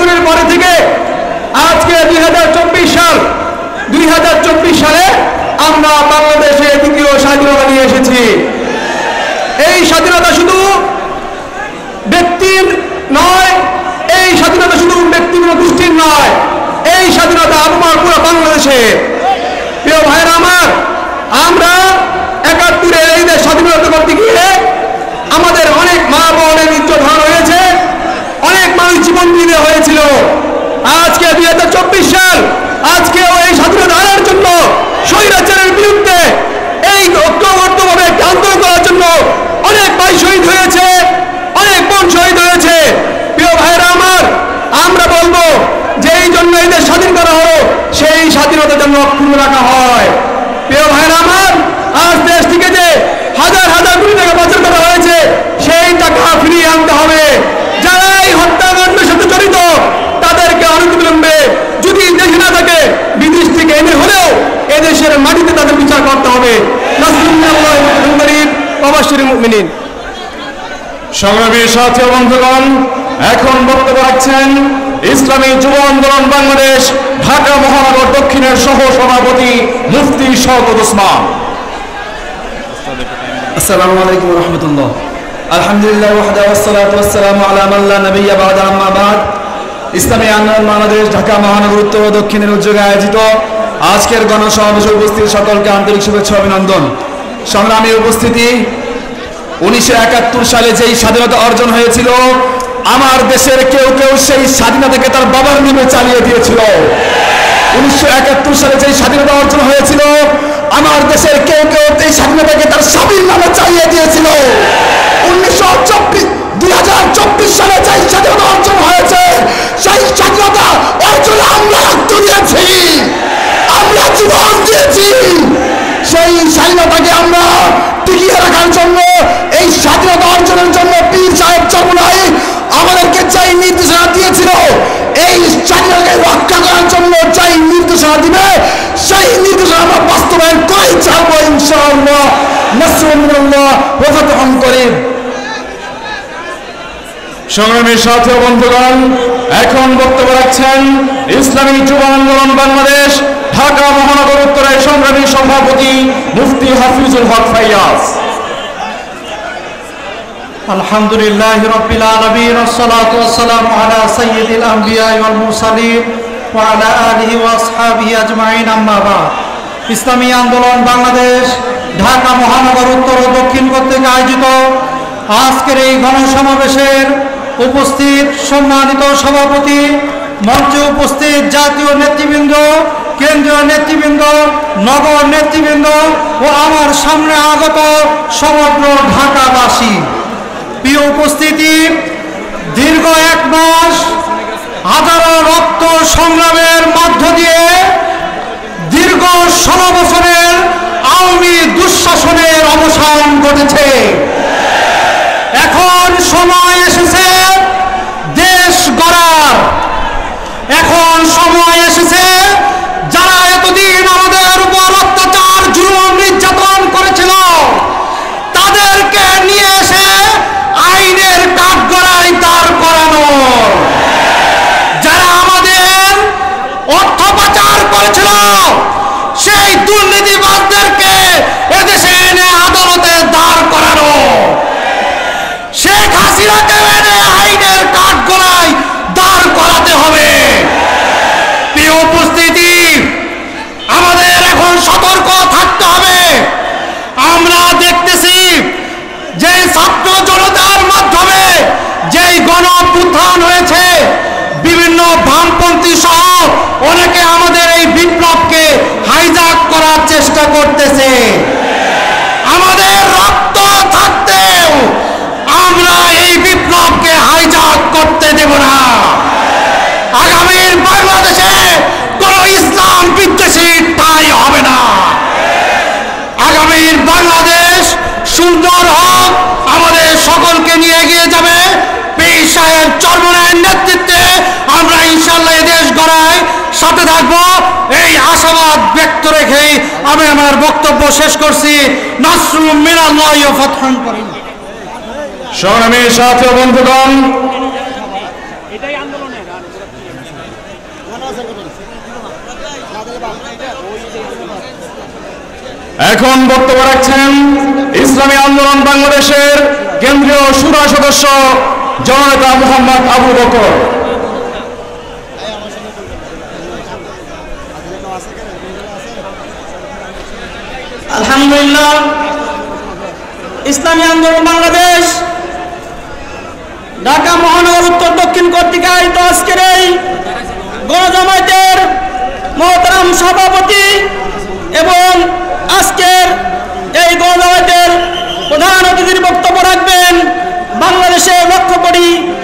আন্দোলনের পরে থেকে আজকে 2024 সাল 2024 সালে আমরা বাংলাদেশে দ্বিতীয় স্বাধীনতা নিয়ে এসেছি। এই স্বাধীনতা শুধু ব্যক্তির নয়, এই স্বাধীনতা শুধু ব্যক্তিগত গোষ্ঠীর নয়, এই স্বাধীনতা আমার পুরো বাংলাদেশে। প্রিয় ভাইয়েরা আমার, আমরা 71-এর এই দেশ স্বাধীনতা করতে গিয়ে আমাদের অনেক মা বোনের ইজ্জত হারানো হয়েছে, অনেক মানুষ জীবন দিতে হয়েছিল। আজকে 2024 সাল, আজকেও এই স্বাধীনতা আনার জন্য স্বৈরাচারের বিরুদ্ধে এই ঐক্যবদ্ধভাবে আন্দোলন করার জন্য অনেক ভাই শহীদ হয়েছে, অনেক বোন শহীদ হয়েছে। প্রিয় ভাইয়েরা আমার, আমরা বলবো যে এই জন্য এই দেশ স্বাধীন করা হলো, সেই স্বাধীনতার জন্য অক্ষুণ্ণ রাখা হয়। প্রিয় ভাইয়েরা আমার, আজ দেশ থেকে যে হাজার হাজার কোটি টাকা পাচার করা হয়েছে, সেই টাকা ফিরিয়ে আনতে হবে। যারা এই হত্যাকাণ্ডের সাথে জড়িত তাদেরকে অনতিবিলম্বে, যদি দেশে না থাকে বিদেশ থেকে এনে হলেও এদেশের মাটিতে তাদের বিচার করতে হবে। সংগ্রামী সাথী ও বন্ধুগণ, এখন বক্তব্য রাখছেন ইসলামী যুব আন্দোলন বাংলাদেশ ঢাকা মহানগর দক্ষিণের সহ সভাপতি মুফতি শওকত ওসমান। আসসালামু আলাইকুম ওয়া রাহমাতুল্লাহ। আলহামদুলিল্লাহ ওয়াহদা ওয়াসসালাতু ওয়াসসালামু আলা মান লা নাবিয়্যা বা'দা, আম্মা বা'দ। ইসলামী আন্দোলন বাংলাদেশ ঢাকা মহানগর উত্তর ও দক্ষিণের উদ্যোগে আয়োজিত আজকের গণসমাবেশে উপস্থিত সকলকে আন্তরিক শুভেচ্ছা অভিনন্দন। সংগ্রামী উপস্থিতি, 1971 সালে যেই স্বাধীনতা অর্জন হয়েছিল, আমার দেশের কেউ কেউ সেই স্বাধীনতাকে তার বাবার নামে চালিয়ে দিয়েছিল। 1971 সালে যেই স্বাধীনতা অর্জন হয়েছিল, আমার দেশের কেউ কেউ এই স্বাধীনতাকে তার স্বামীর নামে চালিয়ে দিয়েছিল। 2024 সালে যেই স্বাধীনতা অর্জন হয়েছে, সেই স্বাধীনতা অর্জনে আমরা রক্ত দিয়েছি, আমরা জীবন দিয়েছি। সেই স্বাধীনতাকে আমরা টিকিয়ে রাখার জন্য, এই স্বাধীনতা অর্জনের জন্য পীর সাহেব চরমোনাই আমাদেরকে যেই নির্দেশনা দিয়েছিল, এই স্বাধীনতাকে রক্ষা করার জন্য যেই নির্দেশনা দিবে, সেই নির্দেশনা আমরা বাস্তবায়ন করেই ছাড়বো ইনশাআল্লাহ। নাসরুম মিনাল্লাহ ওয়া ফাতহুন করিম। সংগ্রামী সাথী ও বন্ধুগণ, এখন বক্তব্য রাখছেন ইসলামী যুব আন্দোলন বাংলাদেশ ঢাকা মহানগর উত্তরের সংগ্রামী সভাপতি মুফতি হাফিজুল হক ফাইয়াজ। আলহামদুলিল্লাহি রাব্বিল আলামিন, ওয়াসসালাতু ওয়াসসালামু আলা সাইয়্যিদিল আমবিয়া ওয়াল মুরসালিন ওয়া আলা আলিহি ওয়া আসহাবিহি আজমাইন, আম্মা বা'দ। ইসলামী আন্দোলন বাংলাদেশ ঢাকা মহানগর উত্তর ও দক্ষিণ কর্তৃক আয়োজিত আজকের এই গণসমাবেশের উপস্থিত সম্মানিত সভাপতি, মঞ্চে উপস্থিত জাতীয় নেতৃবৃন্দ, কেন্দ্রীয় নেতৃবৃন্দ, নগর নেতৃবৃন্দ ও আমার সামনে আগত সমগ্র ঢাকাবাসী, প্রিয় উপস্থিতি, দীর্ঘ 1 মাস হাজারো রক্ত সংগ্রামের মধ্য দিয়ে দীর্ঘ 16 বছরের আওয়ামী দুঃশাসনের অবসান ঘটেছে। এখন সময় এসেছে দেশ গড়ার, এখন সময় এসেছে যারা এতদিন আমাদের উপর অত্যাচার, জুলুম, নির্যাতন করেছিল, তাদেরকে নিয়ে এসে আইনের কাঠগড়ায় দাঁড় করানো। যারা আমাদের অর্থ পাচার করেছিল, সেই দুর্নীতিবাজদেরকে এদেশে এনে আদালতে দাঁড় করানো। শেখ হাসিনাকে এনে আইনের কাঠগড়ায় দাঁড় করাতে হবে। প্রিয় উপস্থিতি, আমাদের এখন সতর্ক থাকতে হবে। আমরা দেখতেছি যে ছাত্র জনতার মাধ্যমে যেই গণ-অভ্যুত্থান হয়েছে, বিভিন্ন বামপন্থী সহ অনেকে আমাদের এই বিপ্লবকে হাইজ্যাক করার চেষ্টা করতেছে। আমাদের রক্ত থাকতেও আমরা এই বিপ্লবকে হাইজ্যাক করতে দেব না। আগামীর বাংলাদেশে কোন ইসলাম বিদ্বেষী ঠাঁই হবে না। আগামীর বাংলাদেশ সুন্দর হোক, আমাদের সকলকে নিয়ে এগিয়ে যাবে। পীর সাহেব চরমোনাইয়ের নেতৃত্বে আমরা ইনশাআল্লাহ এই দেশ গড়ায় সাথে থাকবো, এই আশাবাদ ব্যক্ত রেখেই আমি আমার বক্তব্য শেষ করছি। নাসরুম মিনাল্লাহি ওয়া ফাতহুন করিম। সংগ্রামী সাথী ও বন্ধুগণ, এখন বক্তব্য রাখছেন ইসলামী আন্দোলন বাংলাদেশের কেন্দ্রীয় শুরা সদস্য জননেতা মোহাম্মদ আবু বকর। আলহামদুলিল্লাহ, ইসলামী আন্দোলন বাংলাদেশ ঢাকা মহানগর উত্তর দক্ষিণ কর্তৃক আয়োজিত আজকের এই গণজামায়াতের মহতারাম সভাপতি এবং আজকের এই গণজামায়াতের প্রধান অতিথির বক্তব্য রাখবেন বাংলাদেশের লক্ষ কোটি